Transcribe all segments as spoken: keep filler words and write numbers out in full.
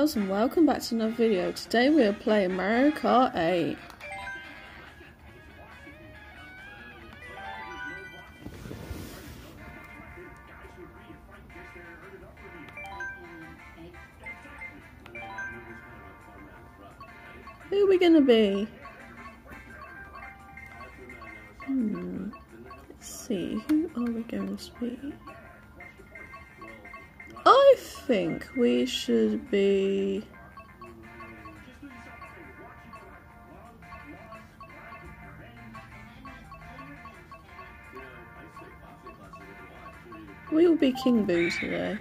And welcome back to another video. Today we are playing Mario Kart eight. Who are we gonna be? Hmm. Let's see, who are we going to be? I think we should be... We will be King Boo today.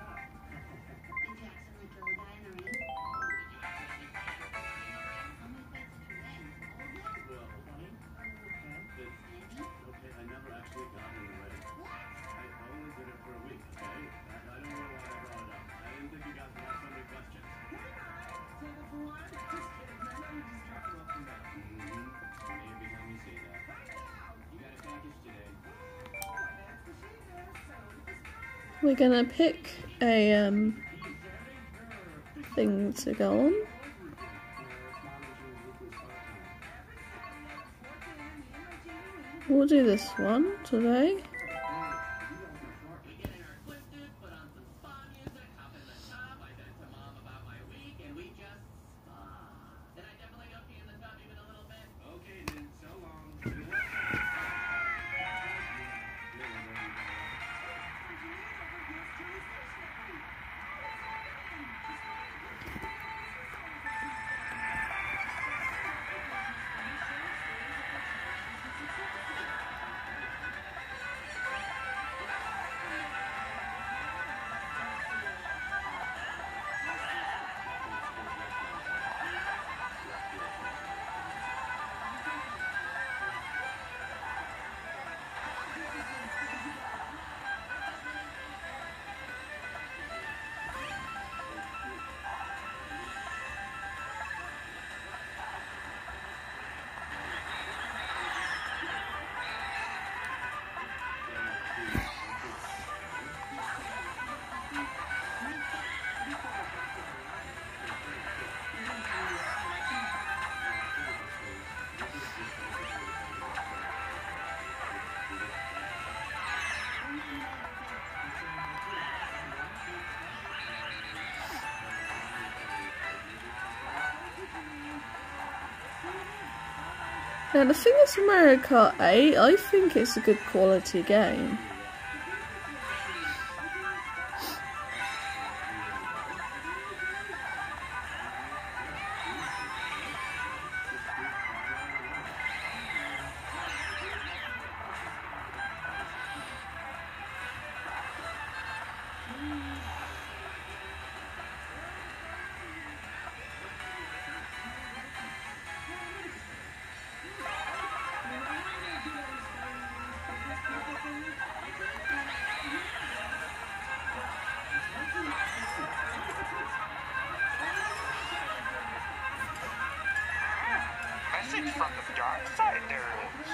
We're gonna pick a um, thing to go on. We'll do this one today. Now the thing is with Mario Kart eight, I think it's a good quality game. From the dark side there is.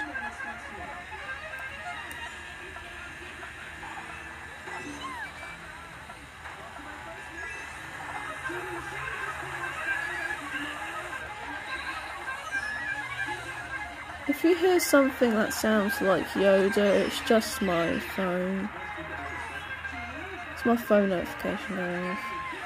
If you hear something that sounds like Yoda, it's just my phone. It's my phone notification going off.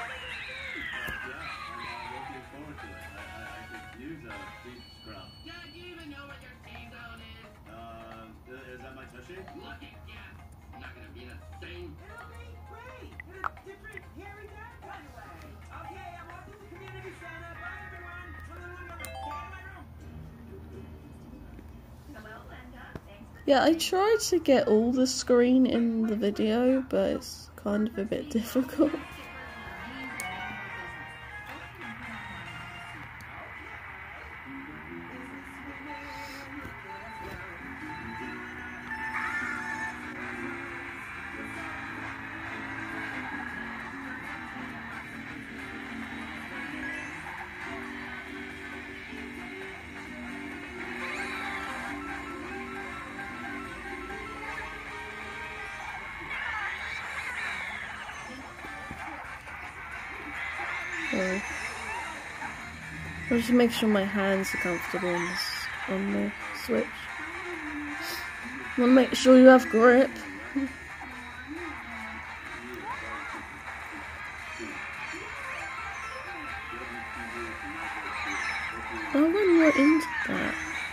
Yeah, I tried to get all the screen in the video, but it's kind of a bit difficult. So I'll just make sure my hands are comfortable on, this, on the Switch. I want to make sure you have grip. I went right into that.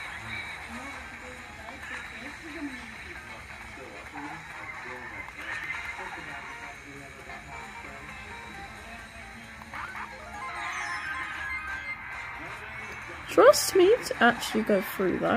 Trust me to actually go through that.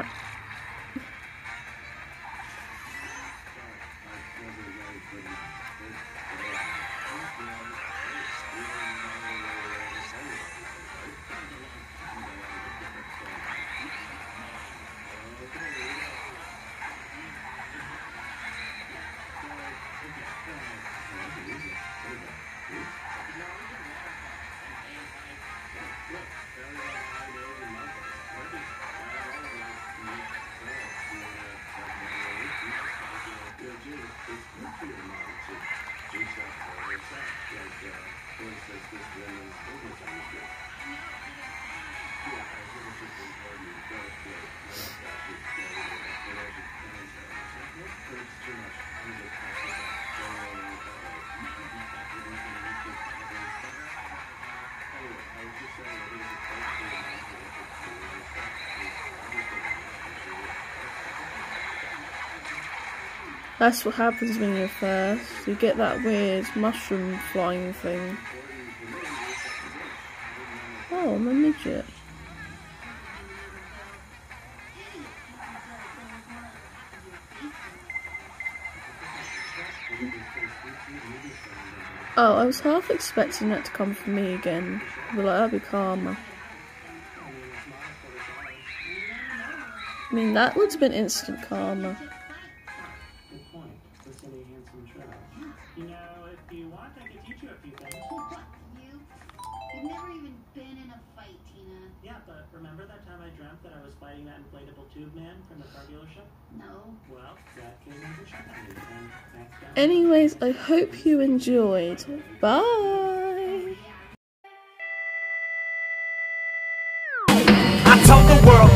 That's what happens when you're first. You get that weird mushroom flying thing. Oh, I'm a midget. Oh, I was half expecting that to come from me again. But like, that'd be karma. I mean, that would have been instant karma. You know, if you want, I could teach you a few things. What, you? You've never even been in a fight, Tina. Yeah, but remember that time I dreamt that I was fighting that inflatable tube man from the car dealership? No. Well, that came into shot on me, and thanks to Anyways, I hope you enjoyed. Bye! I told the world